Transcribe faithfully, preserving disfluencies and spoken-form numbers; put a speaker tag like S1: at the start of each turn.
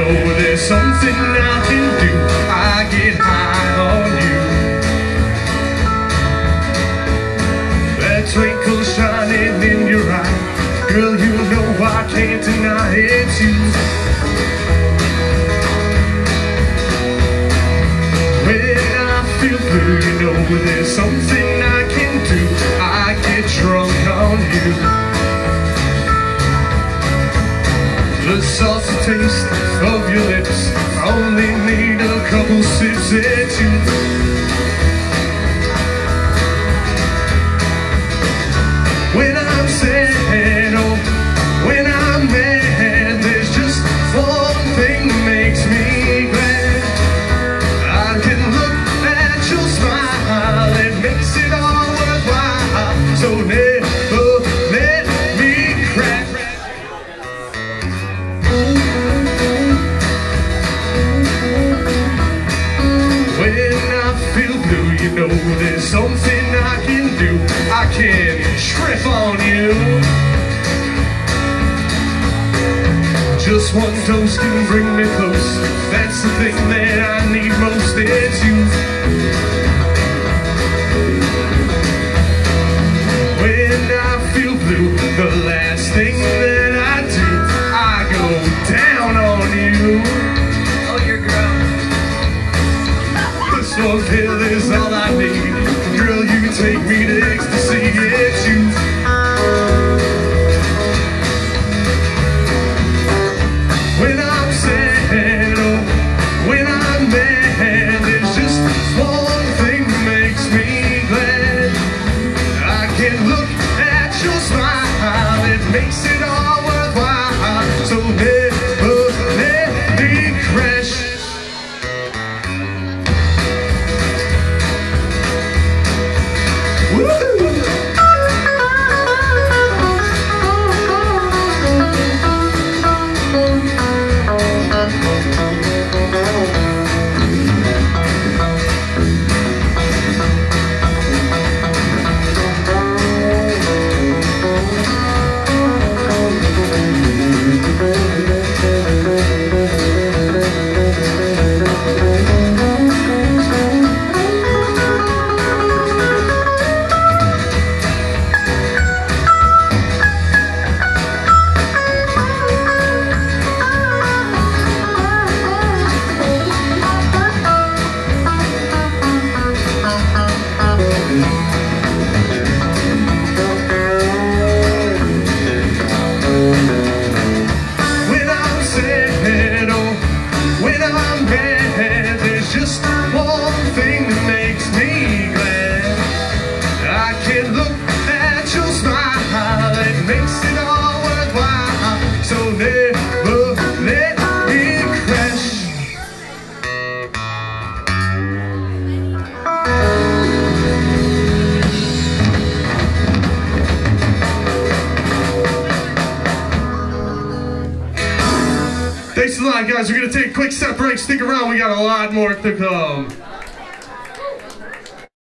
S1: know there's something I can do. I get high on you. That twinkle shining in your eye, girl, you know I can't deny it's you. When I feel blue, you know there's something I can do. I get drunk on you. The salty taste of your lips, only need a couple sips at you. When I'm sad, oh, when I'm mad, there's just one thing that makes me glad. I can look at your smile, it makes it all worthwhile. So never let me crack. When I feel blue, you know there's something I can do. I can trip on you. Just one dose can bring me close. That's the thing that I need most, it's you. When I feel blue, the last thing that I do, I go down on you.
S2: Oh, you're gross.
S1: This one pill is all I need. Girl, you can take me to ecstasy, it's you. When I'm sad, oh, when I'm mad, there's just one thing that makes me glad. I can look at your smile, it makes it all worthwhile. So never let me crash. Just one thing that makes me glad. I can look at your smile, it makes it all worthwhile. So never let me crash. Thanks a lot, guys. We're gonna take a quick step break. Stick around, we got a lot more to come.